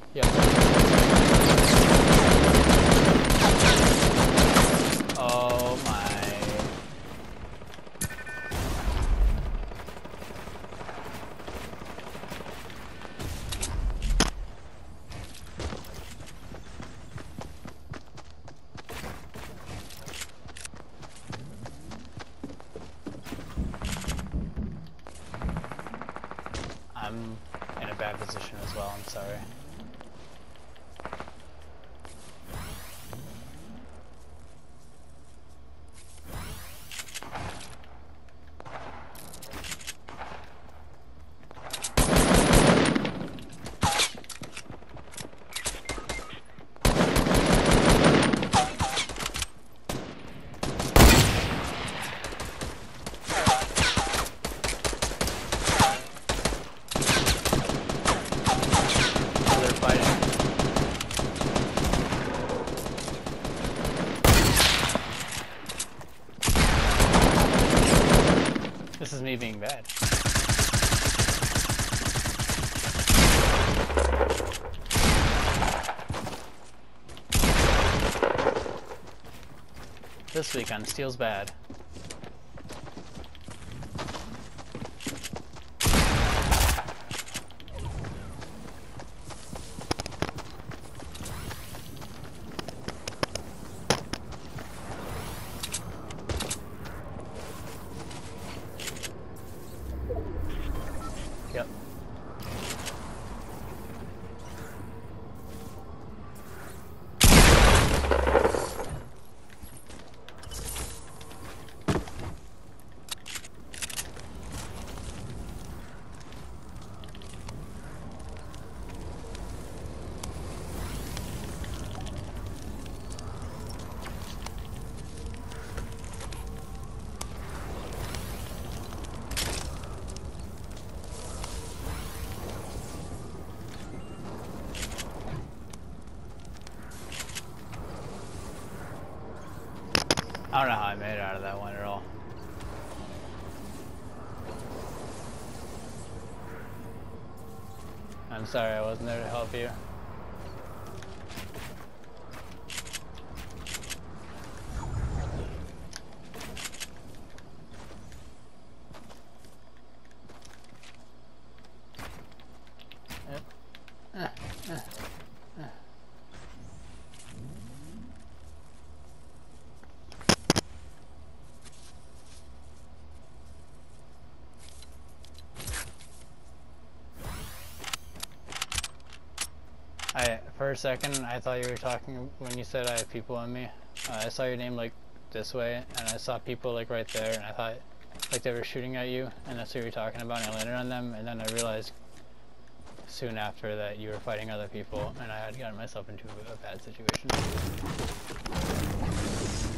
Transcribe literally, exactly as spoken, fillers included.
Yep. Oh my. I'm in a bad position as well, I'm sorry. This is me being bad. This weekend, steal's bad. Yep. I don't know how I made it out of that one at all. I'm sorry I wasn't there to help you. Yep. Uh, uh, uh. I, for a second, I thought you were talking when you said I have people on me. Uh, I saw your name like this way, and I saw people like right there, and I thought like they were shooting at you, and that's what you were talking about, and I landed on them, and then I realized soon after that you were fighting other people, and I had gotten myself into a bad situation.